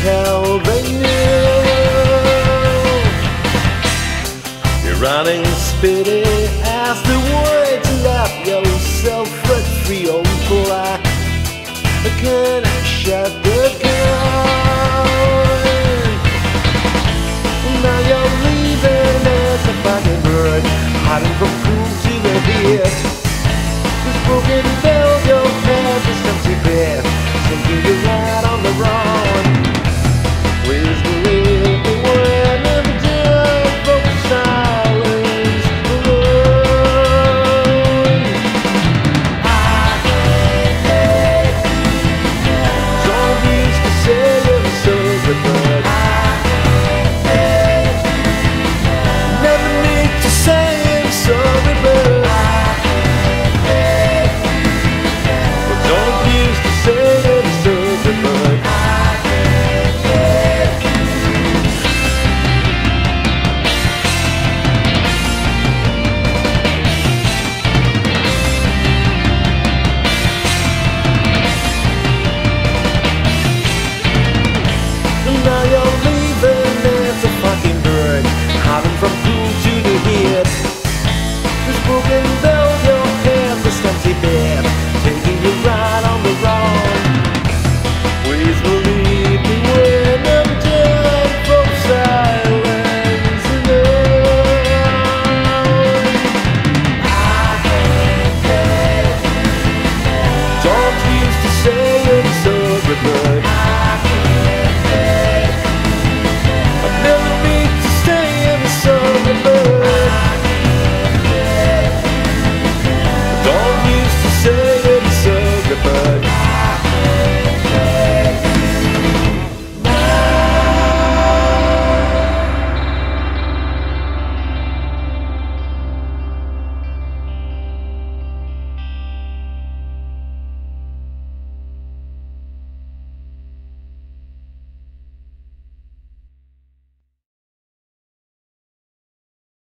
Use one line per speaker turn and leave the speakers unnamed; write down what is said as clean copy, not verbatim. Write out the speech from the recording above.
how they knew. You're running speedy as the way to lap yourself free on black. Can I shut the gun? Now you're leaving as a fucking bird, hiding from cool to the beard. This broken bell, your head is empty bed, sinking your